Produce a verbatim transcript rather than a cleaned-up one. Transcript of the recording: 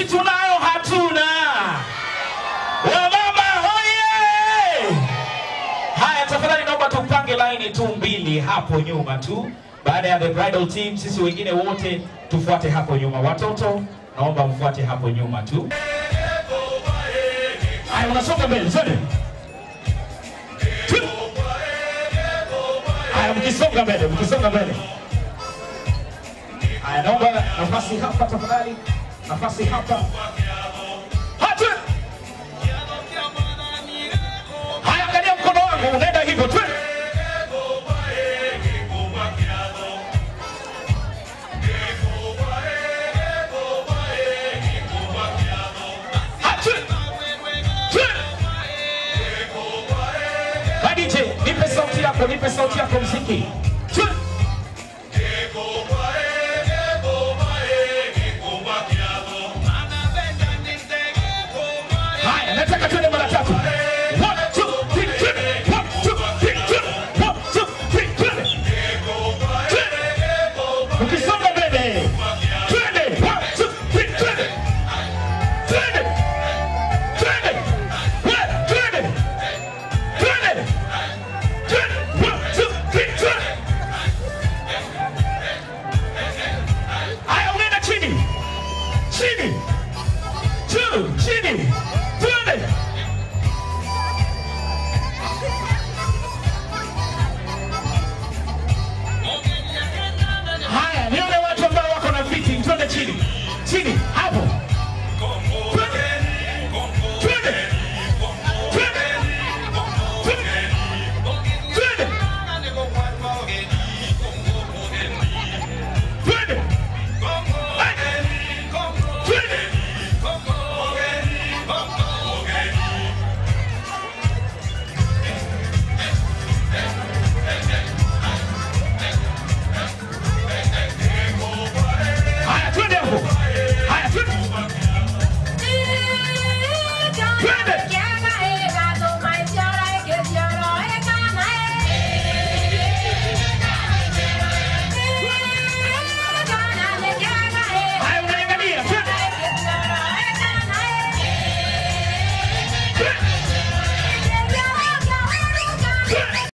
tunayo hatuna. Wamama hoye! Haya, tafadhali naomba tupange line tu mbili hapo nyuma tu. Baada ya the bridal team, sisi wengine wote tufuate hapo nyuma. Watoto naomba mfuate hapo nyuma tu. Haya, unasonga mbele, twende. Haya, mkisonga mbele, mkisonga mbele. Haya, naomba nafasi hapa tafadhali. Nafasi hapa. Hatu! Haya, angalia mkono wangu, unaenda hivyo, twende. Nipe sauti yako, nipe sauti yako mziki.